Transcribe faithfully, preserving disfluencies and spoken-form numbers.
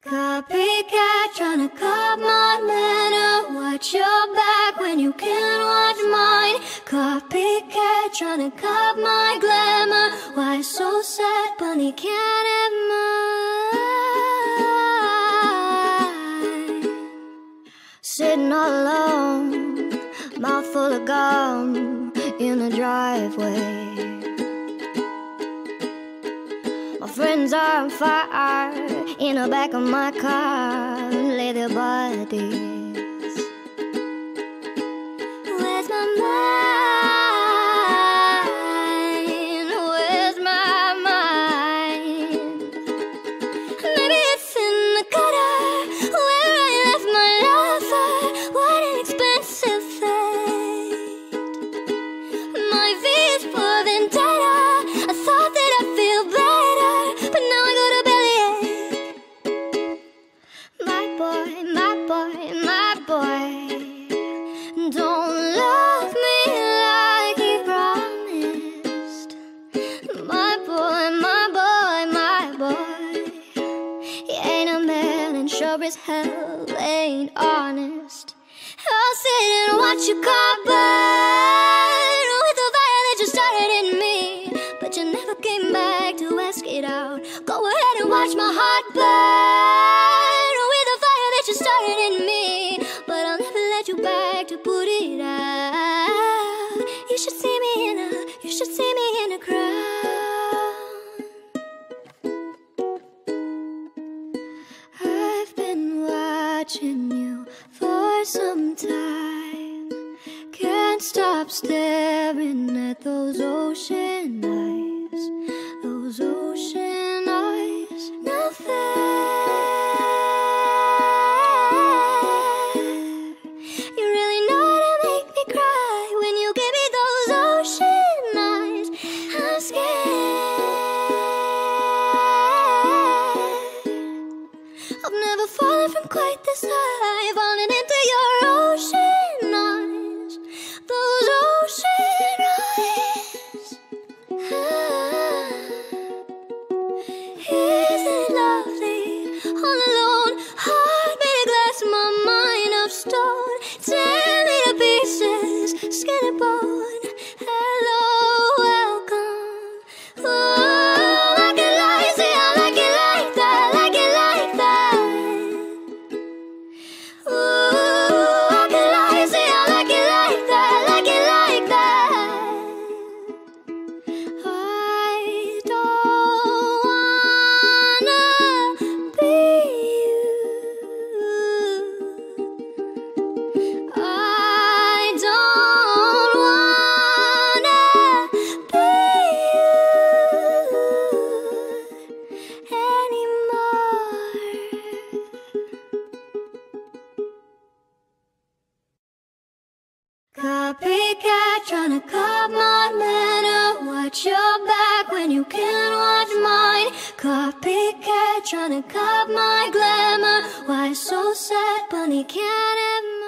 Copycat tryna cop my manner. Watch your back when you can't watch mine. Copycat tryna cop my glamour. Why so sad, bunny can't have mine. Sitting all alone, mouth full of gum in the driveway. My friends are on fire in the back of my car, lay their bodies. Where's my mind? Where's my mind? Maybe it's in the gutter where I left my lover. What an expensive fate. My V is for vendetta. I thought that I'd feel better, but now I got a bellyache. My boy, my boy, my boy, don't love me like he promised. My boy, my boy, my boy, he ain't a man and sure as hell ain't honest. I'll sit and watch you car burn with the fire that you started in me, but you never came back to ask it out. Go ahead and watch my heart burn with the fire that you started in me, but I'll never let you back to put it out. You should see me in a, you should see me in a crowd. I've been watching you for some time. Can't stop staring at those ocean eyes, those ocean eyes. Now there, you really know how to make me cry when you give me those ocean eyes. I'm scared. I've never fallen from quite this high, falling into your ocean eyes, those ocean eyes. Ah, is it lovely? All alone, heart made of glass, my mind of stone. Tear me to pieces, skin and bone. Hello, welcome. Ooh, I like it like, see, I like it like that, like it like that. Ooh, I can lie, see, I like it like that, like it like that. I don't wanna be you. I don't wanna be you anymore. Copycat tryna cop my manner. Watch your back when you can't watch mine. Copycat tryna cop my glamour. Why so sad, bunny can't have